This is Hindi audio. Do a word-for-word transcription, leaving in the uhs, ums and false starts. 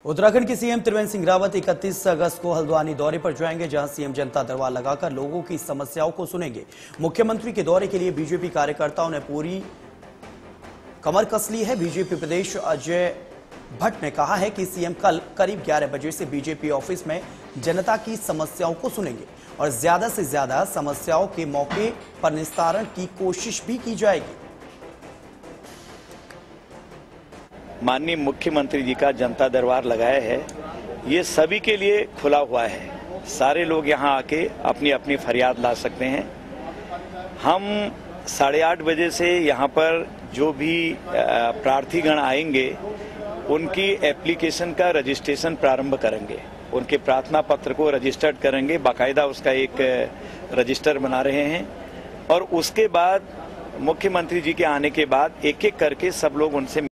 उत्तराखंड के सीएम त्रिवेंद्र सिंह रावत इकतीस अगस्त को हल्द्वानी दौरे पर जाएंगे, जहां सीएम जनता दरबार लगाकर लोगों की समस्याओं को सुनेंगे। मुख्यमंत्री के दौरे के लिए बीजेपी कार्यकर्ताओं ने पूरी कमर कस ली है। बीजेपी प्रदेश अजय भट्ट ने कहा है कि सीएम कल करीब ग्यारह बजे से बीजेपी ऑफिस में जनता की समस्याओं को सुनेंगे और ज्यादा से ज्यादा समस्याओं के मौके पर निस्तारण की कोशिश भी की जाएगी। माननीय मुख्यमंत्री जी का जनता दरबार लगाया है, ये सभी के लिए खुला हुआ है। सारे लोग यहाँ आके अपनी अपनी फरियाद ला सकते हैं। हम साढ़े आठ बजे से यहाँ पर जो भी प्रार्थीगण आएंगे उनकी एप्लीकेशन का रजिस्ट्रेशन प्रारंभ करेंगे, उनके प्रार्थना पत्र को रजिस्टर्ड करेंगे, बाकायदा उसका एक रजिस्टर बना रहे हैं और उसके बाद मुख्यमंत्री जी के आने के बाद एक एक करके सब लोग उनसे